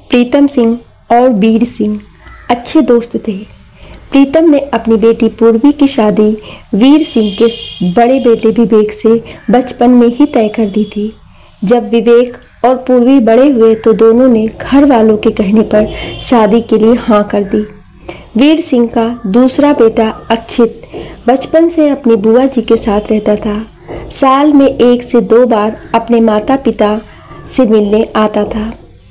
प्रीतम सिंह और वीर सिंह अच्छे दोस्त थे। प्रीतम ने अपनी बेटी पूर्वी की शादी वीर सिंह के बड़े बेटे विवेक से बचपन में ही तय कर दी थी। जब विवेक और पूर्वी बड़े हुए तो दोनों ने घर वालों के कहने पर शादी के लिए हाँ कर दी। वीर सिंह का दूसरा बेटा अक्षित बचपन से अपनी बुआ जी के साथ रहता था। साल में 1 से 2 बार अपने माता पिता से मिलने आता था।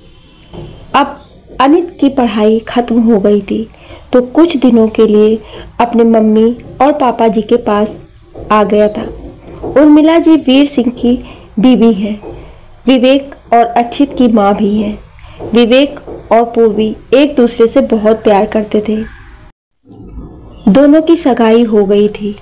अब अनित की पढ़ाई खत्म हो गई थी तो कुछ दिनों के लिए अपने मम्मी और पापा जी के पास आ गया था। उर्मिला जी वीर सिंह की बीवी है। विवेक और अक्षित की माँ भी है। विवेक और पूर्वी एक दूसरे से बहुत प्यार करते थे। दोनों की सगाई हो गई थी।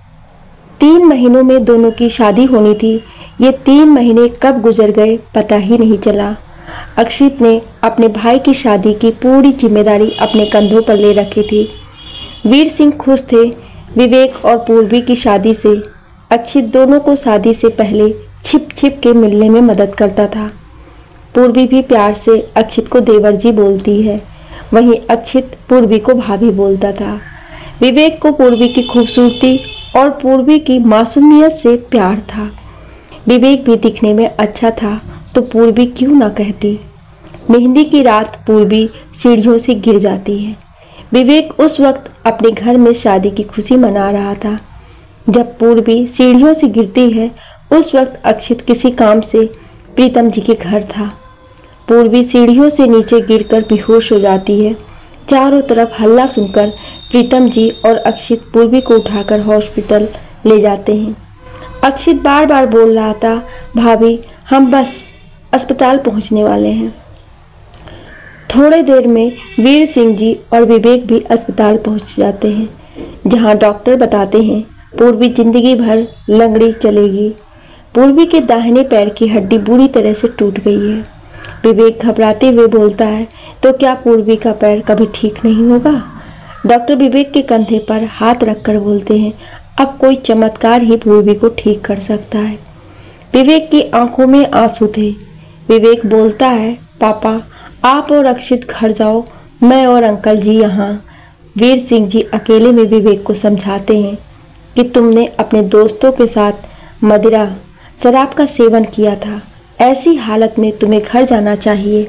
3 महीनों में दोनों की शादी होनी थी। ये 3 महीने कब गुजर गए पता ही नहीं चला। अक्षित ने अपने भाई की शादी की पूरी जिम्मेदारी अपने कंधों पर ले रखी थी। वीर सिंह खुश थे विवेक और पूर्वी की शादी से। अक्षित दोनों को शादी से पहले छिप छिप के मिलने में मदद करता था। पूर्वी भी प्यार से अक्षित को देवर जी बोलती है, वहीं अक्षित पूर्वी को भाभी बोलता था। विवेक को पूर्वी की खूबसूरती और पूर्वी की मासूमियत से प्यार था। विवेक भी दिखने में अच्छा था तो पूर्वी क्यों ना कहती। मेहंदी की रात पूर्वी सीढ़ियों से गिर जाती है। विवेक उस वक्त अपने घर में शादी की खुशी मना रहा था। जब पूर्वी सीढ़ियों से गिरती है उस वक्त अक्षित किसी काम से प्रीतम जी के घर था। पूर्वी सीढ़ियों से नीचे गिरकर बेहोश हो जाती है। चारों तरफ हल्ला सुनकर प्रीतम जी और अक्षित पूर्वी को उठाकर हॉस्पिटल ले जाते हैं। अक्षित बार बार बोल रहा था, भाभी हम बस अस्पताल पहुंचने वाले हैं। थोड़े देर में वीर सिंह जी और विवेक भी अस्पताल पहुंच जाते हैं, जहां डॉक्टर बताते हैं पूर्वी जिंदगी भर लंगड़ी चलेगी। पूर्वी के दाहिने पैर की हड्डी बुरी तरह से टूट गई है। विवेक घबराते हुए बोलता है, तो क्या पूर्वी का पैर कभी ठीक नहीं होगा? डॉक्टर विवेक के कंधे पर हाथ रखकर बोलते हैं, अब कोई चमत्कार ही पूर्वी को ठीक कर सकता है। विवेक की आंखों में आंसू थे। विवेक बोलता है, पापा आप और अक्षित घर जाओ, मैं और अंकल जी यहाँ। वीर सिंह जी अकेले में विवेक को समझाते हैं कि तुमने अपने दोस्तों के साथ मदिरा शराब का सेवन किया था, ऐसी हालत में तुम्हें घर जाना चाहिए।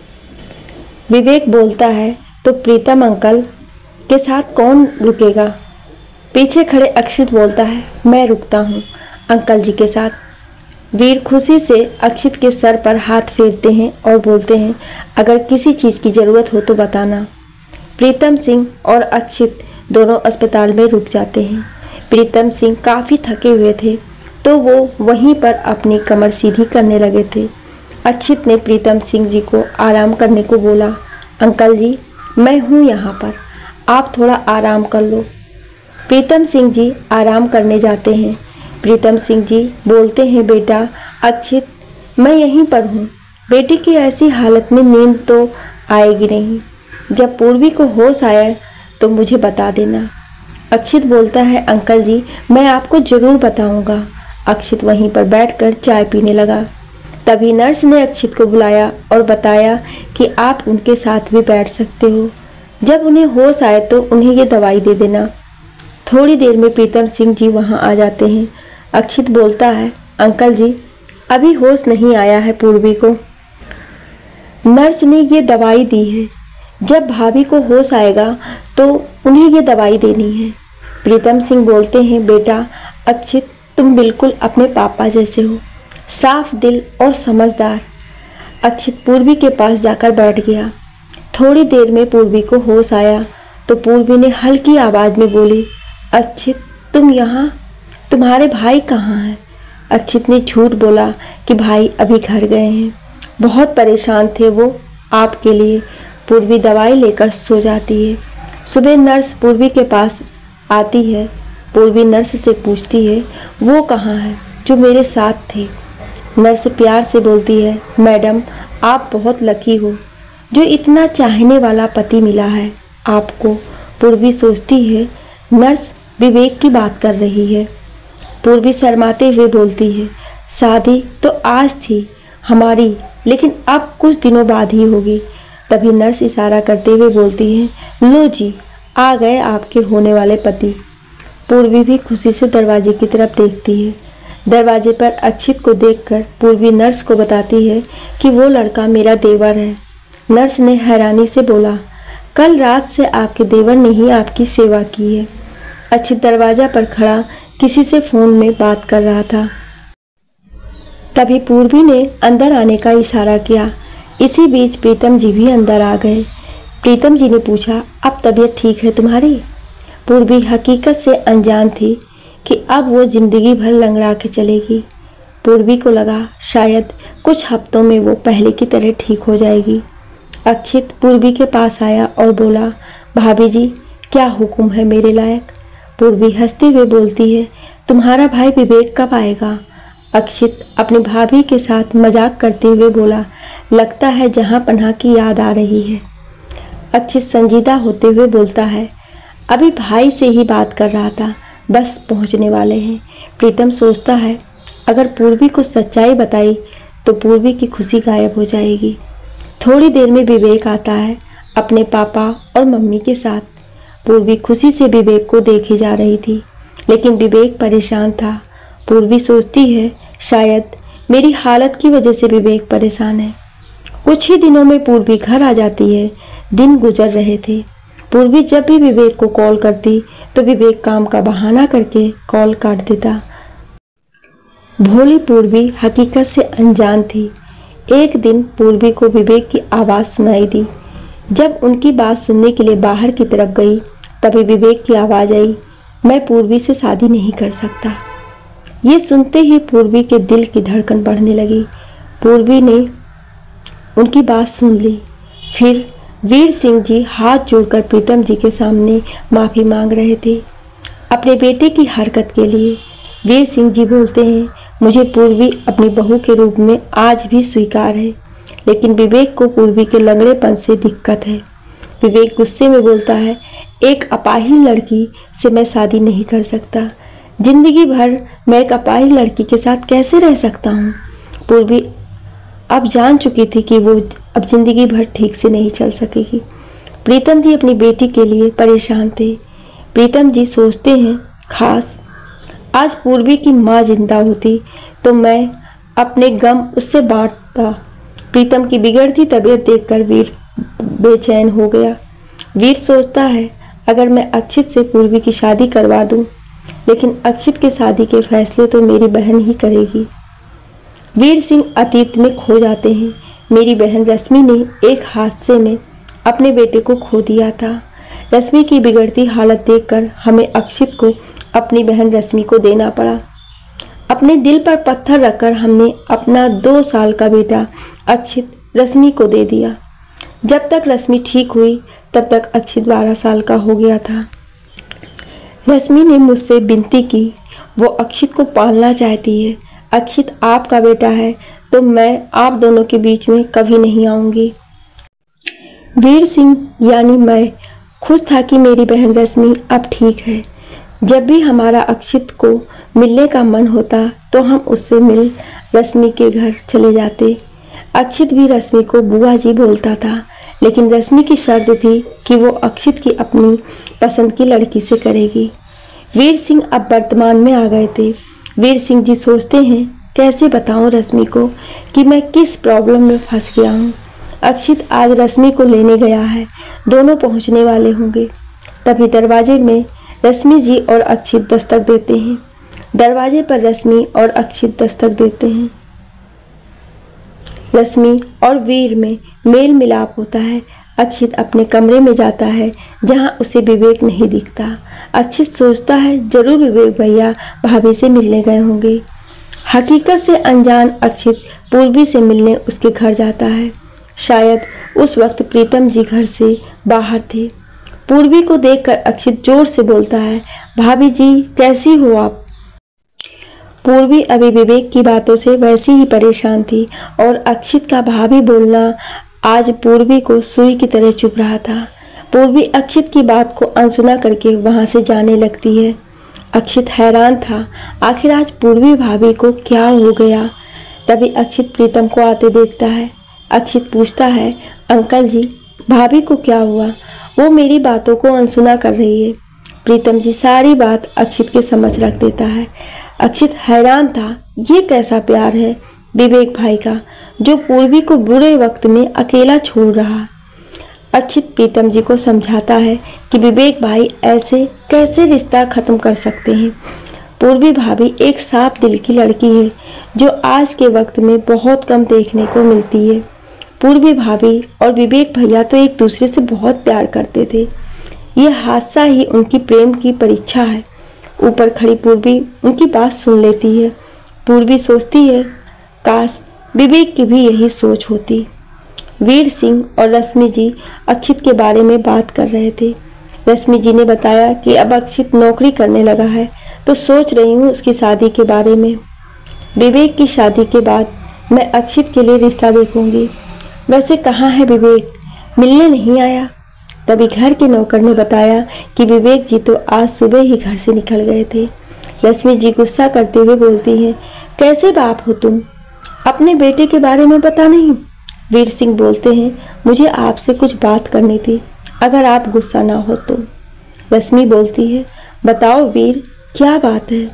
विवेक बोलता है, तो प्रीतम अंकल के साथ कौन रुकेगा? पीछे खड़े अक्षित बोलता है, मैं रुकता हूँ अंकल जी के साथ। वीर खुशी से अक्षित के सर पर हाथ फेरते हैं और बोलते हैं, अगर किसी चीज़ की ज़रूरत हो तो बताना। प्रीतम सिंह और अक्षित दोनों अस्पताल में रुक जाते हैं। प्रीतम सिंह काफ़ी थके हुए थे तो वो वहीं पर अपनी कमर सीधी करने लगे थे। अक्षित ने प्रीतम सिंह जी को आराम करने को बोला, अंकल जी मैं हूँ यहाँ पर, आप थोड़ा आराम कर लो। प्रीतम सिंह जी आराम करने जाते हैं। प्रीतम सिंह जी बोलते हैं, बेटा अक्षित मैं यहीं पर हूँ, बेटी की ऐसी हालत में नींद तो आएगी नहीं, जब पूर्वी को होश आया तो मुझे बता देना। अक्षित बोलता है, अंकल जी मैं आपको ज़रूर बताऊंगा। अक्षित वहीं पर बैठकर चाय पीने लगा। तभी नर्स ने अक्षित को बुलाया और बताया कि आप उनके साथ भी बैठ सकते हो, जब उन्हें होश आए तो उन्हें ये दवाई दे देना। थोड़ी देर में प्रीतम सिंह जी वहाँ आ जाते हैं। अक्षित बोलता है, अंकल जी अभी होश नहीं आया है पूर्वी को, नर्स ने ये दवाई दी है, जब भाभी को होश आएगा तो उन्हें ये दवाई देनी है। प्रीतम सिंह बोलते हैं, बेटा अक्षित तुम बिल्कुल अपने पापा जैसे हो, साफ दिल और समझदार। अक्षित पूर्वी के पास जाकर बैठ गया। थोड़ी देर में पूर्वी को होश आया तो पूर्वी ने हल्की आवाज़ में बोली, अक्षित तुम यहाँ, तुम्हारे भाई कहाँ हैं? अक्षित ने झूठ बोला कि भाई अभी घर गए हैं, बहुत परेशान थे वो आपके लिए। पूर्वी दवाई लेकर सो जाती है। सुबह नर्स पूर्वी के पास आती है। पूर्वी नर्स से पूछती है, वो कहाँ है जो मेरे साथ थे? नर्स प्यार से बोलती है, मैडम आप बहुत लकी हो, जो इतना चाहने वाला पति मिला है आपको। पूर्वी सोचती है नर्स विवेक की बात कर रही है। पूर्वी शर्माते हुए बोलती है, शादी तो आज थी हमारी, लेकिन अब कुछ दिनों बाद ही होगी। तभी नर्स इशारा करते हुए बोलती है, लो जी, आ गए आपके होने वाले पति। पूर्वी भी खुशी से दरवाजे की तरफ देखती है। दरवाजे पर अक्षित को देखकर पूर्वी नर्स को बताती है कि वो लड़का मेरा देवर है। नर्स ने हैरानी से बोला, कल रात से आपके देवर ने ही आपकी सेवा की है। अक्षित दरवाजा पर खड़ा किसी से फोन में बात कर रहा था। तभी पूर्वी ने अंदर आने का इशारा किया। इसी बीच प्रीतम जी भी अंदर आ गए। प्रीतम जी ने पूछा, अब तबीयत ठीक है तुम्हारी? पूर्वी हकीकत से अनजान थी कि अब वो जिंदगी भर लंगड़ा के चलेगी। पूर्वी को लगा शायद कुछ हफ्तों में वो पहले की तरह ठीक हो जाएगी। अक्षित पूर्वी के पास आया और बोला, भाभी जी क्या हुक्म है मेरे लायक? पूर्वी हंसते हुए बोलती है, तुम्हारा भाई विवेक कब आएगा? अक्षित अपनी भाभी के साथ मजाक करते हुए बोला, लगता है जहां पनाह की याद आ रही है। अक्षित संजीदा होते हुए बोलता है, अभी भाई से ही बात कर रहा था, बस पहुंचने वाले हैं। प्रीतम सोचता है अगर पूर्वी को सच्चाई बताई तो पूर्वी की खुशी गायब हो जाएगी। थोड़ी देर में विवेक आता है अपने पापा और मम्मी के साथ। पूर्वी खुशी से विवेक को देखे जा रही थी, लेकिन विवेक परेशान था। पूर्वी सोचती है शायद मेरी हालत की वजह से विवेक परेशान है। कुछ ही दिनों में पूर्वी घर आ जाती है। दिन गुजर रहे थे। पूर्वी जब भी विवेक को कॉल करती तो विवेक काम का बहाना करके कॉल काट देता। भोली पूर्वी हकीकत से अनजान थी। एक दिन पूर्वी को विवेक की आवाज़ सुनाई दी। जब उनकी बात सुनने के लिए बाहर की तरफ गई तभी विवेक की आवाज़ आई, मैं पूर्वी से शादी नहीं कर सकता। ये सुनते ही पूर्वी के दिल की धड़कन बढ़ने लगी। पूर्वी ने उनकी बात सुन ली। फिर वीर सिंह जी हाथ जोड़कर प्रीतम जी के सामने माफ़ी मांग रहे थे अपने बेटे की हरकत के लिए। वीर सिंह जी बोलते हैं, मुझे पूर्वी अपनी बहू के रूप में आज भी स्वीकार है, लेकिन विवेक को पूर्वी के लंगड़ेपन से दिक्कत है। विवेक गुस्से में बोलता है, एक अपाहिज लड़की से मैं शादी नहीं कर सकता। जिंदगी भर मैं एक अपाहिज लड़की के साथ कैसे रह सकता हूँ? पूर्वी अब जान चुकी थी कि वो अब जिंदगी भर ठीक से नहीं चल सकेगी। प्रीतम जी अपनी बेटी के लिए परेशान थे। प्रीतम जी सोचते हैं, खास आज पूर्वी की माँ जिंदा होती तो मैं अपने गम उससे बांटता। प्रीतम की बिगड़ती तबीयत देखकर वीर बेचैन हो गया। वीर सोचता है अगर मैं अक्षित से पूर्वी की शादी करवा दूं, लेकिन अक्षित की शादी के फैसले तो मेरी बहन ही करेगी। वीर सिंह अतीत में खो जाते हैं। मेरी बहन रश्मि ने एक हादसे में अपने बेटे को खो दिया था। रश्मि की बिगड़ती हालत देखकर हमें अक्षित को अपनी बहन रश्मि को देना पड़ा। अपने दिल पर पत्थर रखकर हमने अपना 2 साल का बेटा अक्षित रश्मि को दे दिया। जब तक रश्मि ठीक हुई तब तक अक्षित 12 साल का हो गया था। रश्मि ने मुझसे विनती की, वो अक्षित को पालना चाहती है। अक्षित आपका बेटा है तो मैं आप दोनों के बीच में कभी नहीं आऊंगी। वीर सिंह यानी मैं खुश था कि मेरी बहन रश्मि अब ठीक है। जब भी हमारा अक्षित को मिलने का मन होता तो हम उससे मिल रश्मि के घर चले जाते। अक्षित भी रश्मि को बुआ जी बोलता था, लेकिन रश्मि की शर्त थी कि वो अक्षित की अपनी पसंद की लड़की से करेगी। वीर सिंह अब वर्तमान में आ गए थे। वीर सिंह जी सोचते हैं, कैसे बताऊं रश्मि को कि मैं किस प्रॉब्लम में फंस गया हूं। अक्षित आज रश्मि को लेने गया है, दोनों पहुंचने वाले होंगे। तभी दरवाजे में रश्मि जी और अक्षित दस्तक देते हैं। दरवाजे पर रश्मि और अक्षित दस्तक देते हैं। रश्मि और वीर में मेल मिलाप होता है। अक्षित अपने कमरे में जाता है जहां उसे विवेक नहीं दिखता। अक्षित सोचता है जरूर विवेक भैया भाभी से मिलने गए होंगे। हकीकत से अनजान अक्षित पूर्वी से मिलने उसके घर जाता है। शायद उस वक्त प्रीतम जी घर से बाहर थे। पूर्वी को देखकर अक्षित जोर से बोलता है, भाभी जी कैसी हो आप? पूर्वी अभी विवेक की बातों से वैसी ही परेशान थी और अक्षित का भाभी बोलना आज पूर्वी को सुई की तरह चुभ रहा था। पूर्वी अक्षित की बात को अनसुना करके वहां से जाने लगती है। अक्षित हैरान था, आखिर आज पूर्वी भाभी को क्या हो गया। तभी अक्षित प्रीतम को आते देखता है। अक्षित पूछता है, अंकल जी भाभी को क्या हुआ? वो मेरी बातों को अनसुना कर रही है। प्रीतम जी सारी बात अक्षित के समझ रख देता है। अक्षित हैरान था, ये कैसा प्यार है विवेक भाई का, जो पूर्वी को बुरे वक्त में अकेला छोड़ रहा। अक्षित प्रीतम जी को समझाता है कि विवेक भाई ऐसे कैसे रिश्ता खत्म कर सकते हैं। पूर्वी भाभी एक साफ दिल की लड़की है जो आज के वक्त में बहुत कम देखने को मिलती है। पूर्वी भाभी और विवेक भैया तो एक दूसरे से बहुत प्यार करते थे। यह हादसा ही उनकी प्रेम की परीक्षा है। ऊपर खड़ी पूर्वी उनकी बात सुन लेती है। पूर्वी सोचती है, काश विवेक की भी यही सोच होती। वीर सिंह और रश्मि जी अक्षित के बारे में बात कर रहे थे। रश्मि जी ने बताया कि अब अक्षित नौकरी करने लगा है, तो सोच रही हूँ उसकी शादी के बारे में। विवेक की शादी के बाद मैं अक्षित के लिए रिश्ता देखूंगी। वैसे कहाँ है विवेक, मिलने नहीं आया। तभी घर के नौकर ने बताया कि विवेक जी तो आज सुबह ही घर से निकल गए थे। रश्मि जी गुस्सा करते हुए बोलती हैं, कैसे बाप हो तुम, अपने बेटे के बारे में पता नहीं। वीर सिंह बोलते हैं, मुझे आपसे कुछ बात करनी थी, अगर आप गुस्सा ना हो तो। रश्मि बोलती है, बताओ वीर, क्या बात है।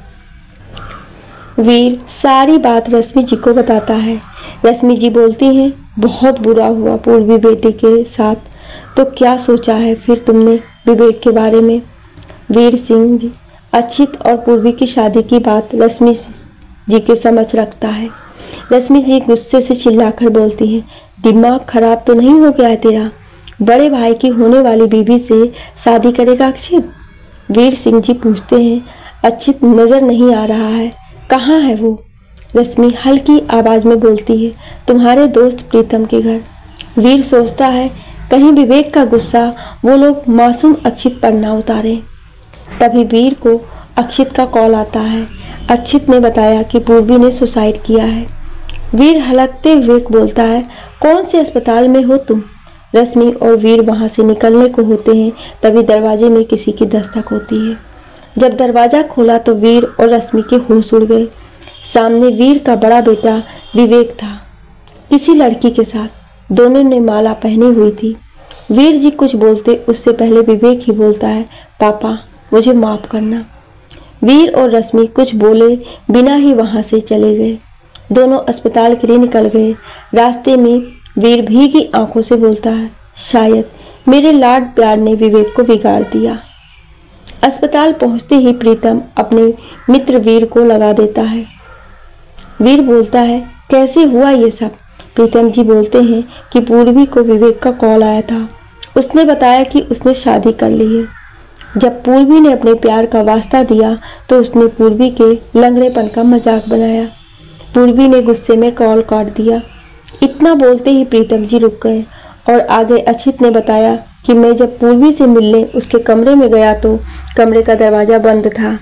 वीर सारी बात रश्मि जी को बताता है। रश्मि जी बोलती हैं, बहुत बुरा हुआ पूर्वी बेटे के साथ, तो क्या सोचा है फिर तुमने विवेक के बारे में। वीर सिंह जी अक्षित और पूर्वी की शादी की बात रश्मि जी के समझ रखता है। रश्मि जी गुस्से से चिल्लाकर बोलती हैं, दिमाग खराब तो नहीं हो गया है तेरा, बड़े भाई की होने वाली बीवी से शादी करेगा अक्षित। वीर सिंह जी पूछते हैं, अक्षित नजर नहीं आ रहा है, कहाँ है वो। रश्मि हल्की आवाज में बोलती है, तुम्हारे दोस्त प्रीतम के घर। वीर सोचता है कहीं विवेक का गुस्सा वो लोग मासूम अक्षित पर ना उतारे। तभी वीर को अक्षित का कॉल आता है। अक्षित ने बताया कि पूर्वी ने सुसाइड किया है। वीर हलकते हुए बोलता है, कौन से अस्पताल में हो तुम। रश्मि और वीर वहां से निकलने को होते हैं, तभी दरवाजे में किसी की दस्तक होती है। जब दरवाजा खोला तो वीर और रश्मि के होश उड़ गए। सामने वीर का बड़ा बेटा विवेक था, किसी लड़की के साथ। दोनों ने माला पहनी हुई थी। वीर जी कुछ बोलते उससे पहले विवेक ही बोलता है, पापा मुझे माफ करना। वीर और रश्मि कुछ बोले बिना ही वहां से चले गए। दोनों अस्पताल के लिए निकल गए। रास्ते में वीर भीगी आंखों से बोलता है, शायद मेरे लाड प्यार ने विवेक को बिगाड़ दिया। अस्पताल पहुंचते ही प्रीतम अपने मित्र वीर को लगा देता है। वीर बोलता है, कैसे हुआ ये सब। प्रीतम जी बोलते हैं कि पूर्वी को विवेक का कॉल आया था। उसने बताया कि उसने शादी कर ली है। जब पूर्वी ने अपने प्यार का वास्ता दिया तो उसने पूर्वी के लंगड़ेपन का मजाक बनाया। पूर्वी ने गुस्से में कॉल काट दिया। इतना बोलते ही प्रीतम जी रुक गए और आगे अक्षित ने बताया कि मैं जब पूर्वी से मिलने उसके कमरे में गया तो कमरे का दरवाजा बंद था।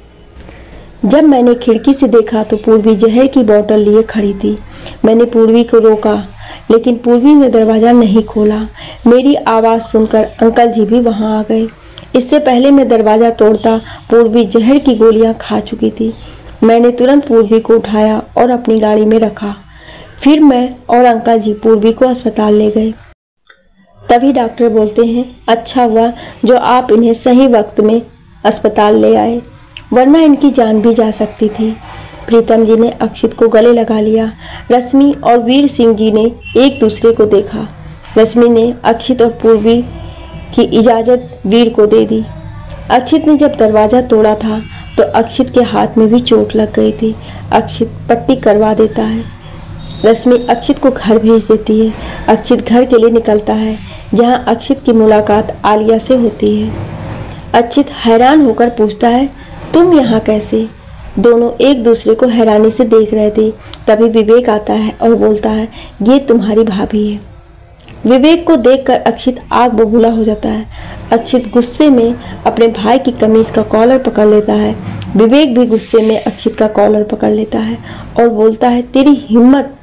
जब मैंने खिड़की से देखा तो पूर्वी जहर की बोतल लिए खड़ी थी। मैंने पूर्वी को रोका, लेकिन पूर्वी ने दरवाज़ा नहीं खोला। मेरी आवाज़ सुनकर अंकल जी भी वहां आ गए। इससे पहले मैं दरवाज़ा तोड़ता पूर्वी जहर की गोलियां खा चुकी थी। मैंने तुरंत पूर्वी को उठाया और अपनी गाड़ी में रखा। फिर मैं और अंकल जी पूर्वी को अस्पताल ले गए। तभी डॉक्टर बोलते हैं, अच्छा हुआ जो आप इन्हें सही वक्त में अस्पताल ले आए, वरना इनकी जान भी जा सकती थी। प्रीतम जी ने अक्षित को गले लगा लिया। रश्मि और वीर सिंह जी ने एक दूसरे को देखा। रश्मि ने अक्षित और पूर्वी की इजाज़त वीर को दे दी। अक्षित ने जब दरवाज़ा तोड़ा था तो अक्षित के हाथ में भी चोट लग गई थी। अक्षित पट्टी करवा देता है। रश्मि अक्षित को घर भेज देती है। अक्षित घर के लिए निकलता है, जहां अक्षित की मुलाकात आलिया से होती है। अक्षित हैरान होकर पूछता है, तुम यहाँ कैसे। दोनों एक दूसरे को हैरानी से देख रहे थे। तभी विवेक आता है और बोलता है, ये तुम्हारी भाभी है। विवेक को देखकर अक्षित आग बबूला हो जाता है। अक्षित गुस्से में अपने भाई की कमीज का कॉलर पकड़ लेता है। विवेक भी गुस्से में अक्षित का कॉलर पकड़ लेता है और बोलता है, तेरी हिम्मत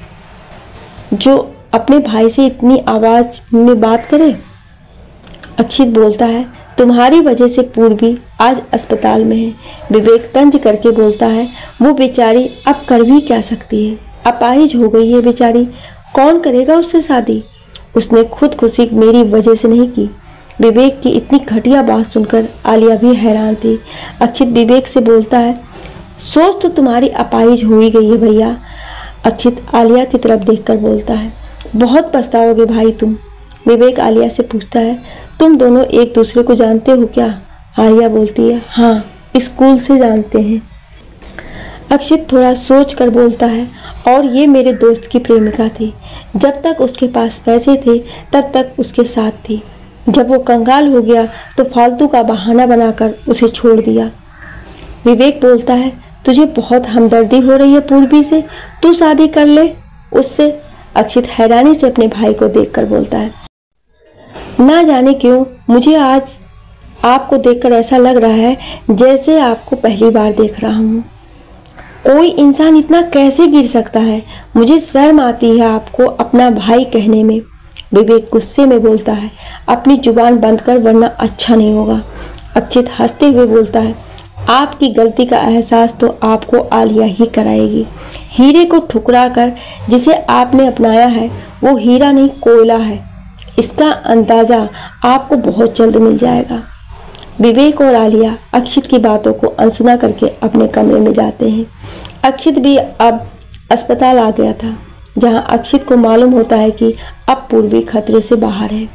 जो अपने भाई से इतनी आवाज में बात करे। अक्षित बोलता है, तुम्हारी वजह से पूर्वी आज अस्पताल में है। विवेक तंज करके बोलता है, वो बेचारी अब कर भी क्या सकती है, अपाहिज हो गई है बेचारी, कौन करेगा उससे शादी। उसने खुदकुशी मेरी वजह से नहीं की। विवेक की इतनी घटिया बात सुनकर आलिया भी हैरान थी। अक्षित विवेक से बोलता है, सोच तो तुम्हारी अपाहिज हो ही गई है भैया। अक्षित आलिया की तरफ देखकर बोलता है, बहुत पछताओगे भाई तुम। विवेक आलिया से पूछता है, तुम दोनों एक दूसरे को जानते हो क्या? आलिया बोलती है, हाँ, स्कूल से जानते हैं। अक्षित थोड़ा सोच कर बोलता है, और ये मेरे दोस्त की प्रेमिका थी। जब तक उसके पास पैसे थे तब तक उसके साथ थी। जब वो कंगाल हो गया तो फालतू का बहाना बनाकर उसे छोड़ दिया। विवेक बोलता है, तुझे बहुत हमदर्दी हो रही है पूर्वी से, तू शादी कर ले उससे। अक्षित हैरानी से अपने भाई को देखकर बोलता है, ना जाने क्यों मुझे आज आपको देखकर ऐसा लग रहा है जैसे आपको पहली बार देख रहा हूँ। कोई इंसान इतना कैसे गिर सकता है? मुझे शर्म आती है आपको अपना भाई कहने में। विवेक गुस्से में बोलता है, अपनी जुबान बंद कर वरना अच्छा नहीं होगा। अक्षित हंसते हुए बोलता है, आपकी गलती का एहसास तो आपको आलिया ही कराएगी। हीरे को ठुकरा कर जिसे आपने अपनाया है वो हीरा नहीं कोयला है। इसका अंदाज़ा आपको बहुत जल्द मिल जाएगा। विवेक और आलिया अक्षित की बातों को अनसुना करके अपने कमरे में जाते हैं। अक्षित भी अब अस्पताल आ गया था, जहां अक्षित को मालूम होता है कि अब पूर्वी खतरे से बाहर है।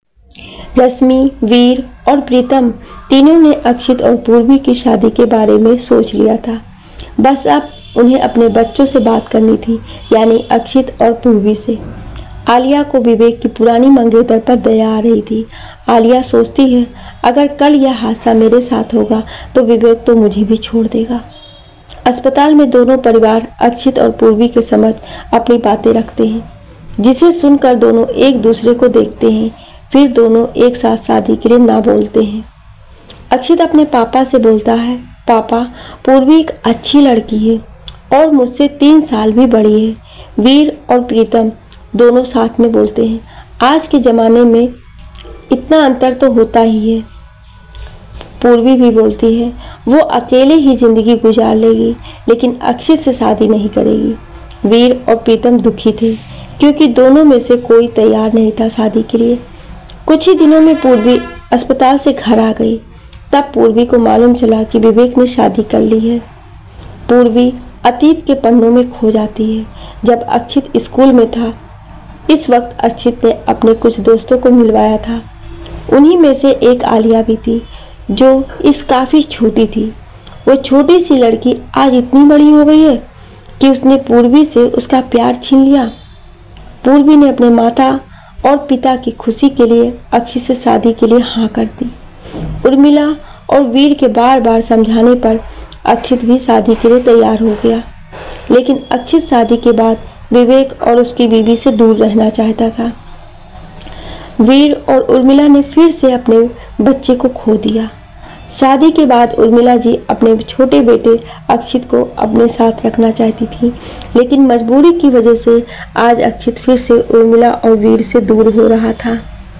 रश्मि, वीर और प्रीतम तीनों ने अक्षित और पूर्वी की शादी के बारे में सोच लिया था। बस अब उन्हें अपने बच्चों से बात करनी थी, यानी अक्षित और पूर्वी से। आलिया को विवेक की पुरानी मंगेतर पर दया आ रही थी। आलिया सोचती है, अगर कल यह हादसा मेरे साथ होगा तो विवेक तो मुझे भी छोड़ देगा। अस्पताल में दोनों परिवार अक्षित और पूर्वी के समझ अपनी बातें रखते हैं, जिसे सुनकर दोनों एक दूसरे को देखते हैं। फिर दोनों एक साथ शादी के लिए ना बोलते हैं। अक्षित अपने पापा से बोलता है, पापा, पूर्वी एक अच्छी लड़की है और मुझसे 3 साल भी बड़ी है। वीर और प्रीतम दोनों साथ में बोलते हैं, आज के ज़माने में इतना अंतर तो होता ही है। पूर्वी भी बोलती है, वो अकेले ही ज़िंदगी गुजार लेगी, लेकिन अक्षित से शादी नहीं करेगी। वीर और प्रीतम दुखी थे क्योंकि दोनों में से कोई तैयार नहीं था शादी के लिए। कुछ ही दिनों में पूर्वी अस्पताल से घर आ गई। तब पूर्वी को मालूम चला कि विवेक ने शादी कर ली है। पूर्वी अतीत के पन्नों में खो जाती है। जब अक्षित स्कूल में था, इस वक्त अक्षित ने अपने कुछ दोस्तों को मिलवाया था। उन्हीं में से एक आलिया भी थी, जो इस काफ़ी छोटी थी। वो छोटी सी लड़की आज इतनी बड़ी हो गई है कि उसने पूर्वी से उसका प्यार छीन लिया। पूर्वी ने अपने माता और पिता की खुशी के लिए अक्षित से शादी के लिए हाँ कर दी। उर्मिला और वीर के बार बार समझाने पर अक्षित भी शादी के लिए तैयार हो गया। लेकिन अक्षित शादी के बाद विवेक और उसकी बीवी से दूर रहना चाहता था। वीर और उर्मिला ने फिर से अपने बच्चे को खो दिया। शादी के बाद उर्मिला जी अपने छोटे बेटे अक्षित को अपने साथ रखना चाहती थी, लेकिन मजबूरी की वजह से आज अक्षित फिर से उर्मिला और वीर से दूर हो रहा था।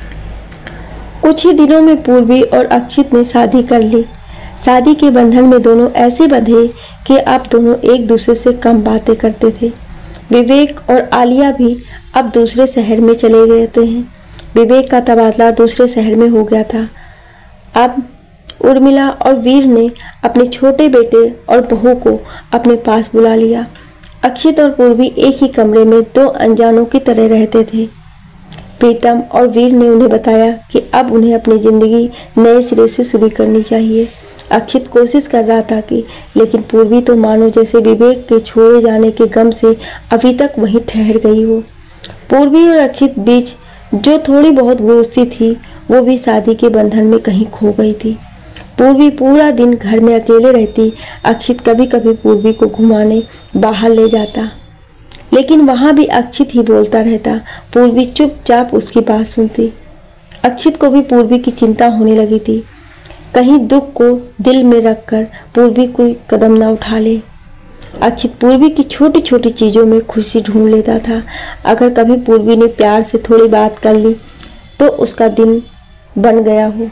कुछ ही दिनों में पूर्वी और अक्षित ने शादी कर ली। शादी के बंधन में दोनों ऐसे बंधे कि अब दोनों एक दूसरे से कम बातें करते थे। विवेक और आलिया भी अब दूसरे शहर में चले गए हैं। विवेक का तबादला दूसरे शहर में हो गया था। अब उर्मिला और वीर ने अपने छोटे बेटे और बहू को अपने पास बुला लिया। अक्षित और पूर्वी एक ही कमरे में 2 अनजानों की तरह रहते थे। प्रीतम और वीर ने उन्हें बताया कि अब उन्हें अपनी ज़िंदगी नए सिरे से शुरू करनी चाहिए। अक्षित कोशिश कर रहा था कि, लेकिन पूर्वी तो मानो जैसे विवेक के छोड़े जाने के गम से अभी तक वहीं ठहर गई हो। पूर्वी और अक्षित बीच जो थोड़ी बहुत दोस्ती थी, वो भी शादी के बंधन में कहीं खो गई थी। पूर्वी पूरा दिन घर में अकेले रहती। अक्षित कभी कभी पूर्वी को घुमाने बाहर ले जाता, लेकिन वहाँ भी अक्षित ही बोलता रहता। पूर्वी चुपचाप उसकी बात सुनती। अक्षित को भी पूर्वी की चिंता होने लगी थी, कहीं दुख को दिल में रखकर पूर्वी कोई कदम ना उठा ले। अक्षित पूर्वी की छोटी छोटी चीज़ों में खुशी ढूंढ लेता था। अगर कभी पूर्वी ने प्यार से थोड़ी बात कर ली तो उसका दिन बन गया हो।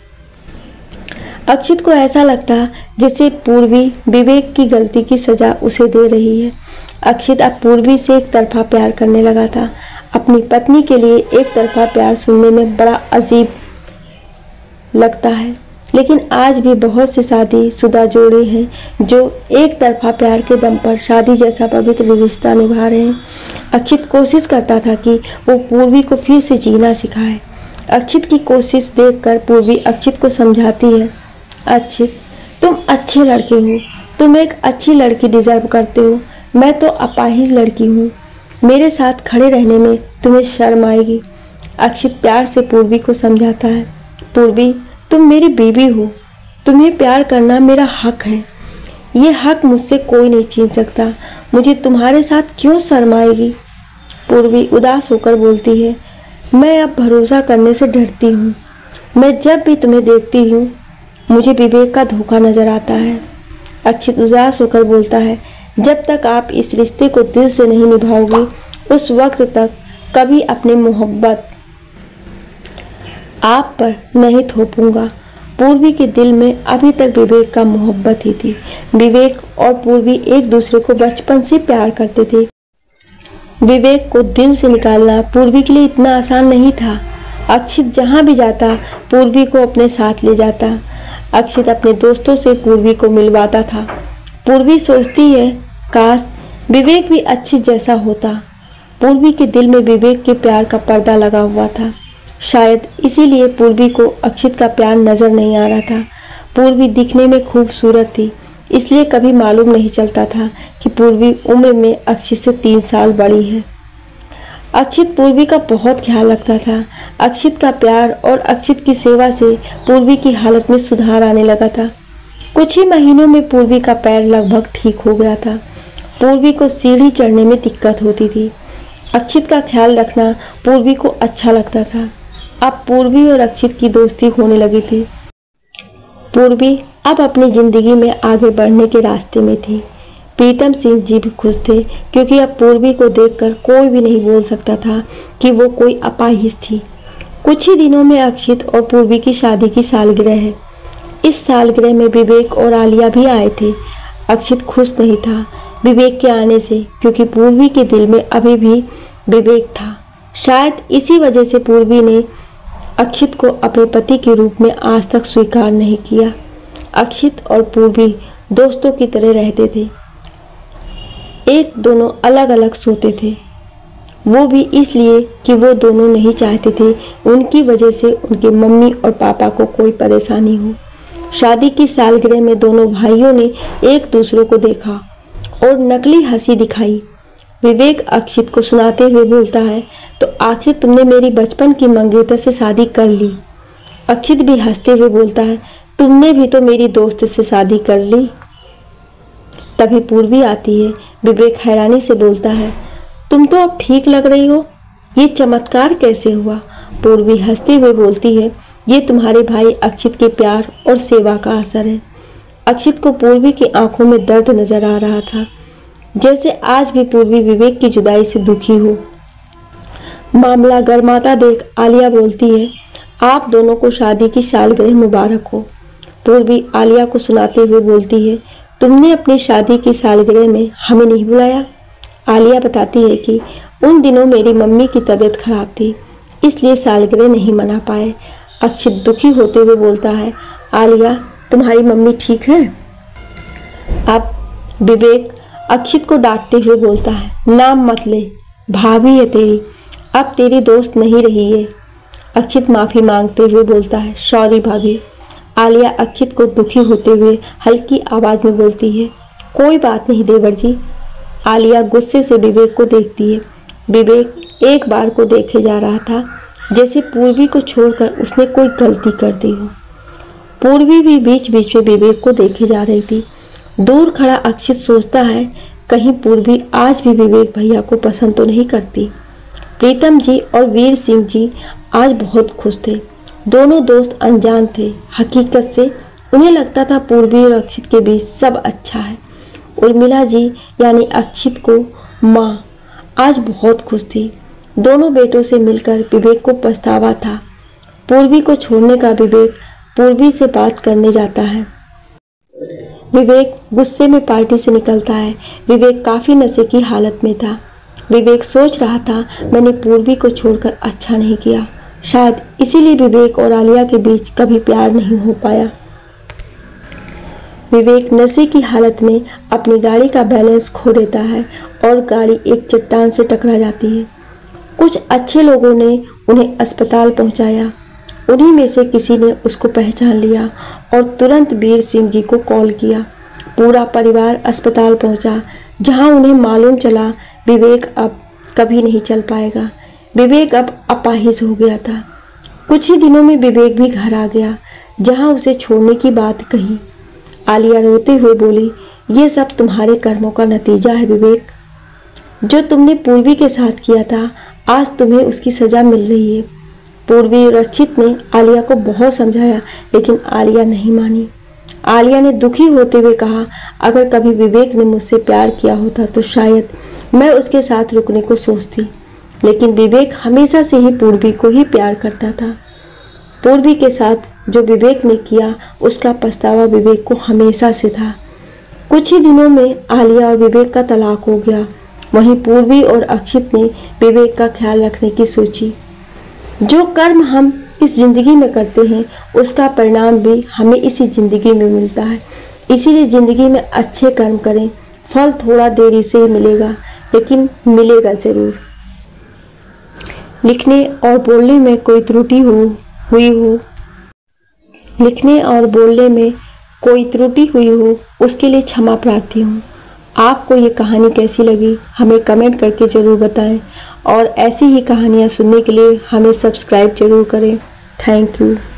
अक्षित को ऐसा लगता जैसे पूर्वी विवेक की गलती की सज़ा उसे दे रही है। अक्षित अब पूर्वी से एक तरफा प्यार करने लगा था। अपनी पत्नी के लिए एक तरफा प्यार सुनने में बड़ा अजीब लगता है, लेकिन आज भी बहुत से शादीशुदा जोड़े हैं जो एक तरफा प्यार के दम पर शादी जैसा पवित्र रिश्ता निभा रहे हैं। अक्षित कोशिश करता था कि वो पूर्वी को फिर से जीना सिखाए। अक्षित की कोशिश देखकर पूर्वी अक्षित को समझाती है, अक्षित तुम अच्छे लड़के हो, तुम एक अच्छी लड़की डिजर्व करते हो। मैं तो अपाहिज लड़की हूँ, मेरे साथ खड़े रहने में तुम्हें शर्म आएगी। अक्षित प्यार से पूर्वी को समझाता है, पूर्वी तुम मेरी बीवी हो, तुम्हें प्यार करना मेरा हक है। ये हक मुझसे कोई नहीं छीन सकता, मुझे तुम्हारे साथ क्यों शर्म आएगी। पूर्वी उदास होकर बोलती है, मैं अब भरोसा करने से डरती हूँ। मैं जब भी तुम्हें देखती हूँ मुझे विवेक का धोखा नजर आता है। अक्षित उदास होकर बोलता है, जब तक आप इस रिश्ते को दिल से नहीं निभाओगे उस वक्त तक कभी अपनी मोहब्बत आप पर नहीं थोपूंगा। पूर्वी के दिल में अभी तक विवेक का मोहब्बत ही थी। विवेक और पूर्वी एक दूसरे को बचपन से प्यार करते थे। विवेक को दिल से निकालना पूर्वी के लिए इतना आसान नहीं था। अक्षित जहाँ भी जाता पूर्वी को अपने साथ ले जाता। अक्षित अपने दोस्तों से पूर्वी को मिलवाता था। पूर्वी सोचती है, काश विवेक भी अक्षित जैसा होता। पूर्वी के दिल में विवेक के प्यार का पर्दा लगा हुआ था। शायद इसीलिए पूर्वी को अक्षित का प्यार नजर नहीं आ रहा था। पूर्वी दिखने में खूबसूरत थी, इसलिए कभी मालूम नहीं चलता था कि पूर्वी उम्र में अक्षित से 3 साल बड़ी है। अक्षित पूर्वी का बहुत ख्याल रखता था। अक्षित का प्यार और अक्षित की सेवा से पूर्वी की हालत में सुधार आने लगा था। कुछ ही महीनों में पूर्वी का पैर लगभग ठीक हो गया था। पूर्वी को सीढ़ी चढ़ने में दिक्कत होती थी। अक्षित का ख्याल रखना पूर्वी को अच्छा लगता था। अब पूर्वी और अक्षित की दोस्ती होने लगी थी। पूर्वी अब अपनी जिंदगी में आगे बढ़ने के रास्ते में थी। प्रीतम सिंह जी भी खुश थे, क्योंकि अब पूर्वी को देखकर कोई भी नहीं बोल सकता था कि वो कोई अपाहिज थी। कुछ ही दिनों में अक्षित और पूर्वी की शादी की सालगिरह है। इस सालगिरह में विवेक और आलिया भी आए थे। अक्षित खुश नहीं था विवेक के आने से, क्योंकि पूर्वी के दिल में अभी भी विवेक था। शायद इसी वजह से पूर्वी ने अक्षित को अपने पति के रूप में आज तक स्वीकार नहीं किया। अक्षित और पूर्वी दोस्तों की तरह रहते थे। एक दोनों अलग अलग सोते थे, वो भी इसलिए कि वो दोनों नहीं चाहते थे उनकी वजह से उनके मम्मी और पापा को कोई परेशानी हो। शादी की सालगिरह में दोनों भाइयों ने एक दूसरे को देखा और नकली हंसी दिखाई। विवेक अक्षित को सुनाते हुए बोलता है, तो आखिर तुमने मेरी बचपन की मंगेतर से शादी कर ली। अक्षित भी हंसते हुए बोलता है, तुमने भी तो मेरी दोस्त से शादी कर ली। तभी पूर्वी आती है। विवेक हैरानी से बोलता है, तुम तो अब ठीक लग रही हो, ये चमत्कार कैसे हुआ। पूर्वी हंसते हुए बोलती है, ये तुम्हारे भाई अक्षित के प्यार और सेवा का असर है। अक्षित को पूर्वी की आंखों में दर्द नजर आ रहा था, जैसे आज भी पूर्वी विवेक की जुदाई से दुखी हो। मामला गरमाता देख आलिया बोलती है, आप दोनों को शादी की सालगिरह मुबारक हो। पूर्वी आलिया को सुनाते हुए बोलती है, तुमने अपनी शादी की सालगिरह में हमें नहीं बुलाया। आलिया बताती है कि उन दिनों मेरी मम्मी की तबीयत खराब थी, इसलिए सालगिरह नहीं मना पाए। अक्षित दुखी होते हुए बोलता है, आलिया तुम्हारी मम्मी ठीक है। अब विवेक अक्षित को डांटते हुए बोलता है, नाम मत ले, भाभी है तेरी, अब तेरी दोस्त नहीं रही है। अक्षित माफ़ी मांगते हुए बोलता है, सॉरी भाभी। आलिया अक्षित को दुखी होते हुए हल्की आवाज़ में बोलती है, कोई बात नहीं देवर जी। आलिया गुस्से से विवेक को देखती है। विवेक एक बार को देखे जा रहा था, जैसे पूर्वी को छोड़कर उसने कोई गलती कर दी हो। पूर्वी भी बीच बीच में विवेक को देखे जा रही थी। दूर खड़ा अक्षित सोचता है, कहीं पूर्वी आज भी विवेक भैया को पसंद तो नहीं करती। प्रीतम जी और वीर सिंह जी आज बहुत खुश थे। दोनों दोस्त अनजान थे। हकीकत से उन्हें लगता था पूर्वी और अक्षित के बीच सब अच्छा है। उर्मिला जी यानी अक्षित को माँ आज बहुत खुश थी। दोनों बेटों से मिलकर विवेक को पछतावा था। पूर्वी को छोड़ने का विवेक पूर्वी से बात करने जाता है। विवेक गुस्से में पार्टी से निकलता है। विवेक काफ़ी नशे की हालत में था। विवेक सोच रहा था, मैंने पूर्वी को छोड़कर अच्छा नहीं किया। शायद इसीलिए विवेक और आलिया के बीच कभी प्यार नहीं हो पाया। विवेक नशे की हालत में अपनी गाड़ी का बैलेंस खो देता है और गाड़ी एक चट्टान से टकरा जाती है। कुछ अच्छे लोगों ने उन्हें अस्पताल पहुंचाया। उन्हीं में से किसी ने उसको पहचान लिया और तुरंत वीर सिंह जी को कॉल किया। पूरा परिवार अस्पताल पहुंचा, जहां उन्हें मालूम चला विवेक अब कभी नहीं चल पाएगा। विवेक अब अपाहिज हो गया था। कुछ ही दिनों में विवेक भी घर आ गया, जहां उसे छोड़ने की बात कही। आलिया रोते हुए बोली, ये सब तुम्हारे कर्मों का नतीजा है विवेक। जो तुमने पूर्वी के साथ किया था, आज तुम्हें उसकी सजा मिल रही है। पूर्वी और रक्षित ने आलिया को बहुत समझाया, लेकिन आलिया नहीं मानी। आलिया ने दुखी होते हुए कहा, अगर कभी विवेक ने मुझसे प्यार किया होता तो शायद मैं उसके साथ रुकने को सोचती, लेकिन विवेक हमेशा से ही पूर्वी को ही प्यार करता था। पूर्वी के साथ जो विवेक ने किया, उसका पछतावा विवेक को हमेशा से था। कुछ ही दिनों में आलिया और विवेक का तलाक हो गया। वहीं पूर्वी और अक्षित ने विवेक का ख्याल रखने की सोची। जो कर्म हम इस जिंदगी में करते हैं, उसका परिणाम भी हमें इसी जिंदगी में मिलता है। इसीलिए जिंदगी में अच्छे कर्म करें। फल थोड़ा देरी से ही मिलेगा, लेकिन मिलेगा जरूर। लिखने और बोलने में कोई त्रुटि हुई हो उसके लिए क्षमा प्रार्थी हूँ। आपको ये कहानी कैसी लगी हमें कमेंट करके ज़रूर बताएं, और ऐसी ही कहानियाँ सुनने के लिए हमें सब्सक्राइब जरूर करें। Thank you.